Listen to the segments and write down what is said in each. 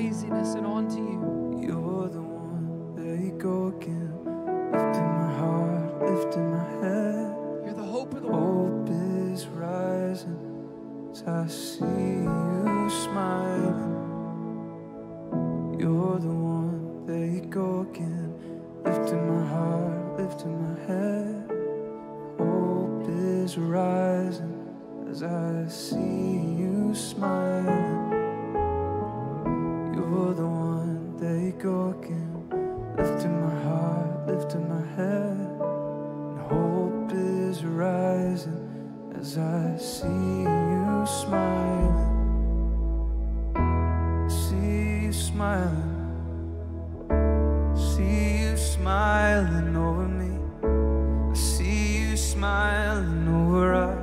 craziness and onto you. You're the one, there you go again. Lifting my heart, lifting my head. You're the hope of the world. Hope is rising as I see you smiling. You're the one, there you go again. Lifting my heart, lifting my head. Hope is rising as I see you smiling. You're the one, there you go again. Lifting my heart, lifting my head. And hope is rising as I see you smiling. See you smiling. See you smiling over me. I see you smiling over us.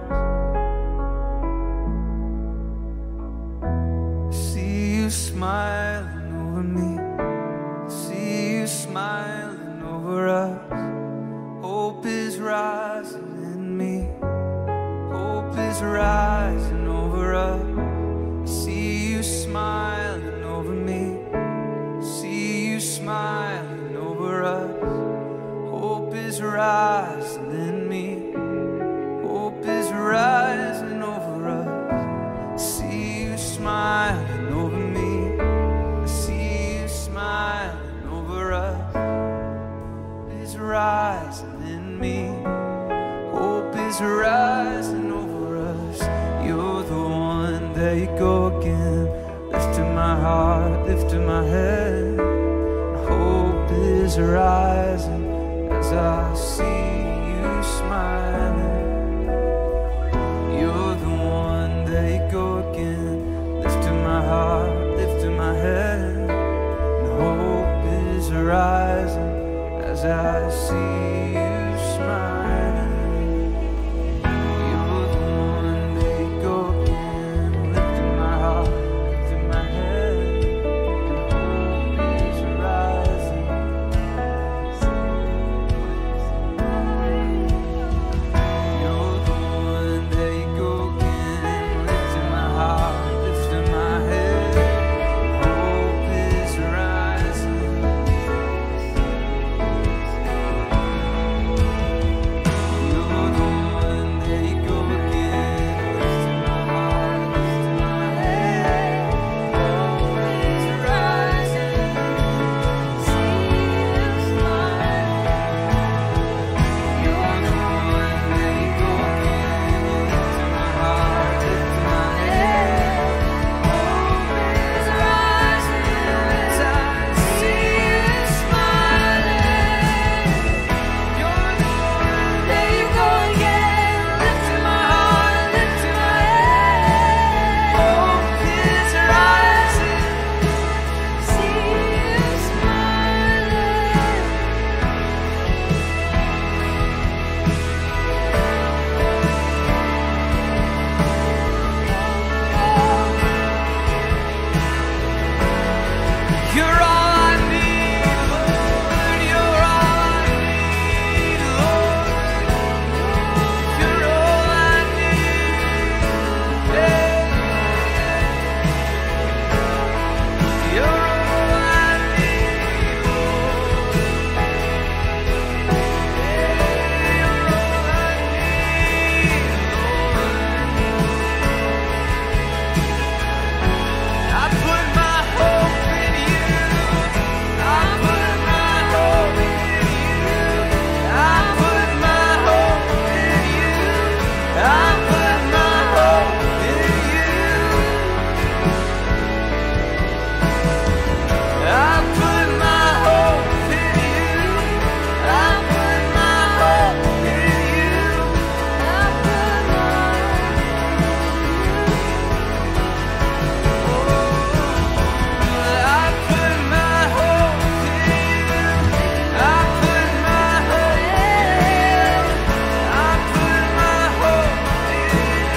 I see you smiling over me. I see you smiling over us. Hope is rising in me. Hope is rising over us. I see you smiling over me. See you smiling over us. Hope is rising in me. Hope is rising over us. I see you smiling over me. I see you smiling over us. Hope is rising in me. Hope is rising over us. You're the one, there you go again. Lifting my heart, lifting my head. Hope is rising as I see you smiling. You're the one, there you go again. Lifting my heart, lifting my head. Hope is rising as I see you smiling. You're the one, there you go again. Lifting my heart, lifting my head. Hope is rising. You're the one, there you go again. Lifting my heart, lifting my head. Hope is rising. You're the one, there you go again. Lifting my heart, lifting my head. Hope is rising. See you smiling. You're the one, there you go again. Lifting my heart, lifting my head. Hope is rising as I see you smiling. You're the one, there you go again. Lifting my heart, lifting my head. Hope is rising. See you smiling. You're all I need, Lord. You're all I need, Lord. You're all I need. Yeah. You're all I need, Lord. Yeah, you're all I need, Lord. I put my hope in you. I put my hope in you. I put my hope in you. I put my hope in you. I put my hope in you. I put my hope in you. I put my I put my hope in you. I put my hope in you. I put my hope in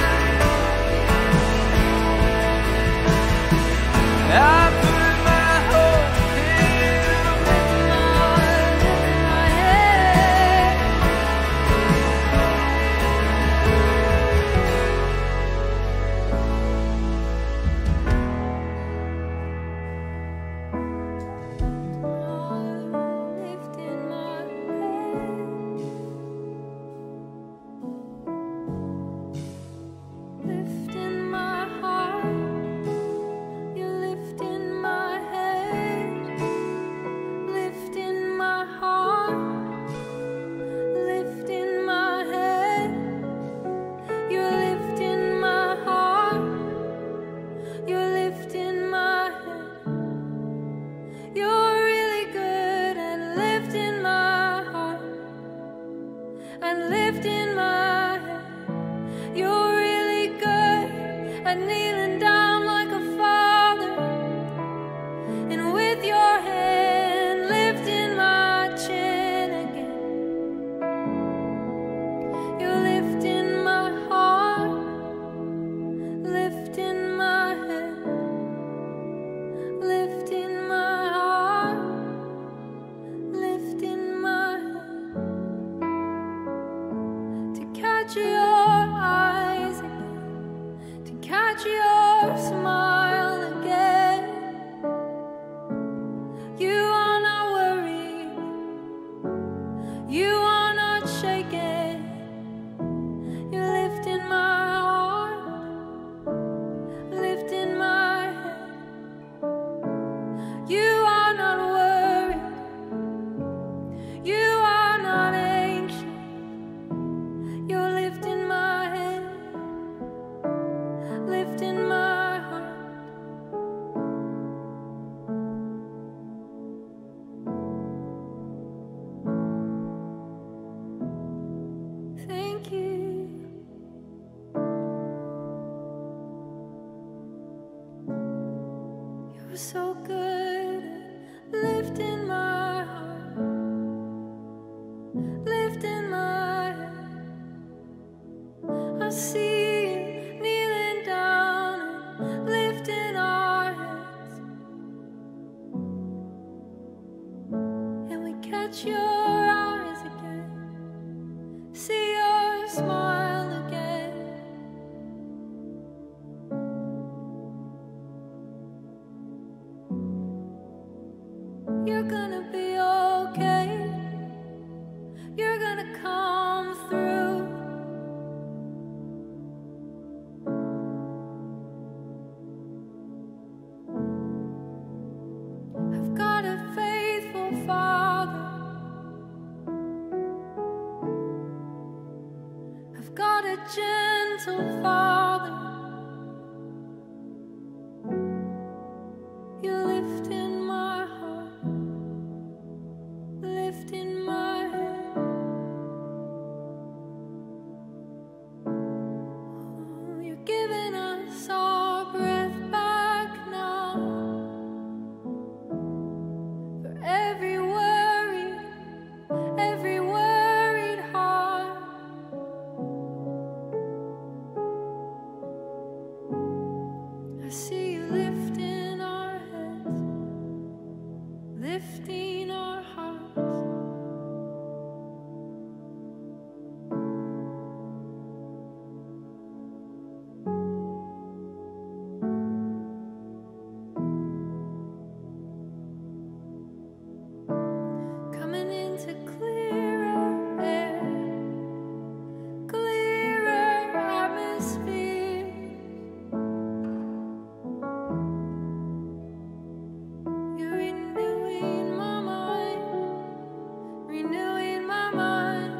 you. I put my hope in you. Lifting my heart, lifting my head. You're so good at lifting my heart, lifting my head. I see you kneeling down and lifting our heads, and we catch your eyes again, see your smile again. You're gonna be okay, you're gonna come through. I've got a faithful Father, I've got a gentle Father. You lift in my heart, lift in my head. Oh, you're giving us our breath back now. For every worried heart. I see you lifting our heads, lifting our hearts. Coming into clearer air, clearer atmosphere. You're renewing my mind, renewing my mind.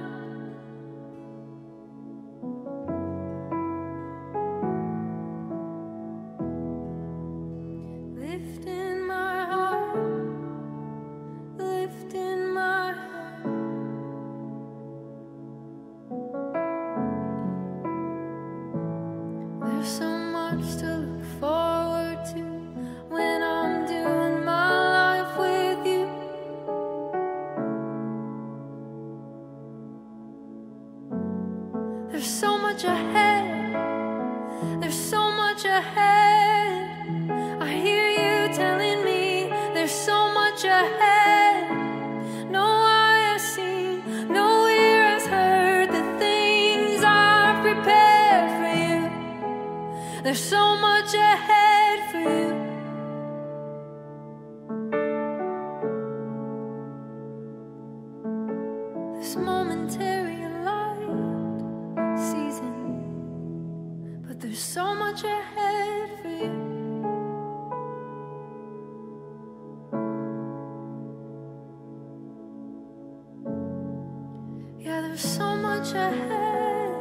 Lifting my heart, lifting my head. There's so much to look forward to when I'm doing my life with you. There's so much ahead, there's so much ahead. I hear you telling me there's so much ahead. No eye has seen, no ear has heard the things I've prepared for you. There's so much ahead for you. This momentary light season, but there's so much ahead for you. Yeah, there's so much ahead.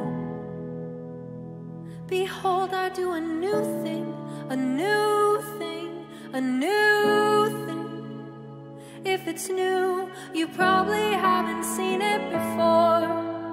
Behold, I do a new thing, a new thing, a new thing. If it's new, you probably haven't seen it before.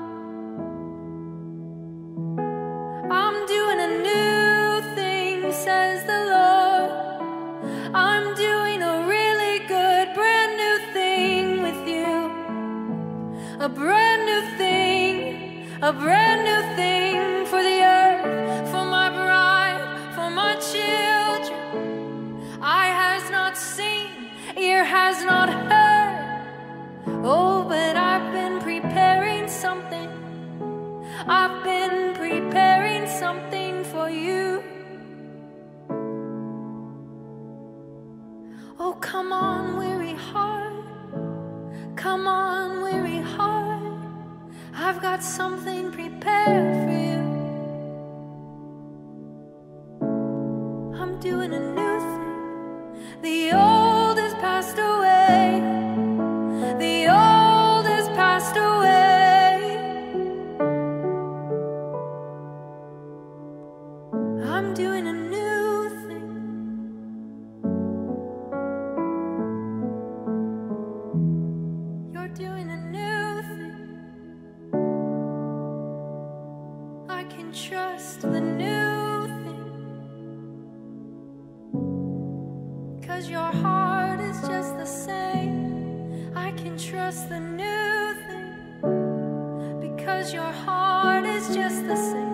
I'm doing a new thing, says the Lord. I'm doing a really good, brand new thing with you. A brand new thing, a brand new thing for the earth, for my bride, for my children. Eye has not seen, ear has not heard. Oh, but I've been preparing something. I've been preparing something for you. Oh, come on, weary heart. Come on, weary heart. I've got something prepared for you. I'm doing a new thing. The old has passed away. The old has passed away. I'm doing a new thing. You're doing a new thing. I can trust the new thing. because your heart is just the same. I can trust the new thing because your heart is just the same.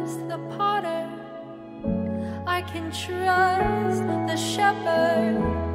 I can trust the shepherd.